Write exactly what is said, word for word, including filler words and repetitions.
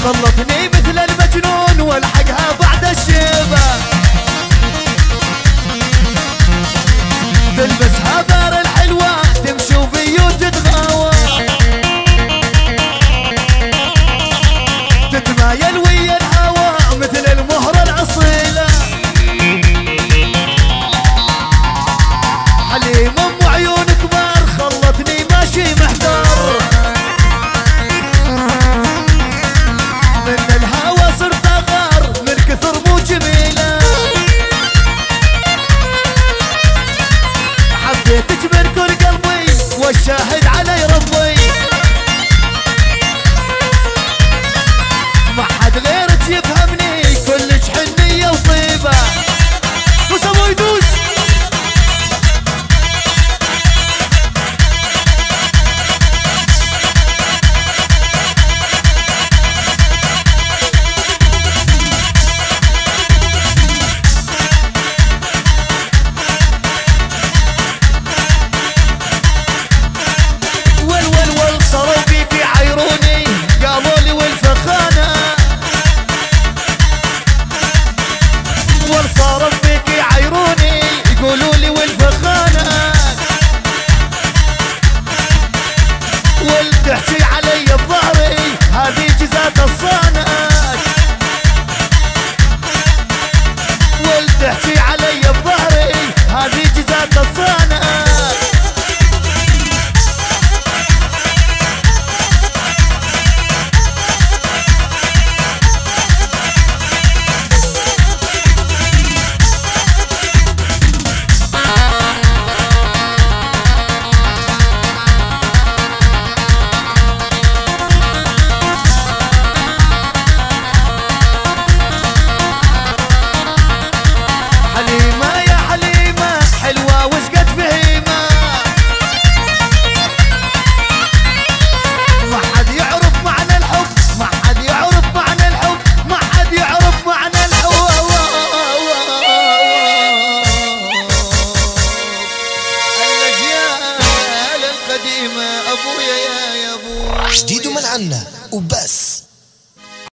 خلطني مثل المجنون والحقها بعد الشيبة، تلبسها دار الحلوة تمشي وبيوت تتغاوى، تتمايل ويا الهوى مثل المهرة الأصيلة، حليم ام عيون كبار خلتني ماشي محتار، من الهوى صرت اغار من كثر مو جميلة، حبيتك من كل قلبي والشاهد علي ربي، ما حد غيرك يفهمني كلش حنية وطيبة. دوس ابوي دوس. تحكي علي بظهري هذه جزات الصانك، والتحكي علي بظهري هذه جزات الصانك. جديد من عنا وبس.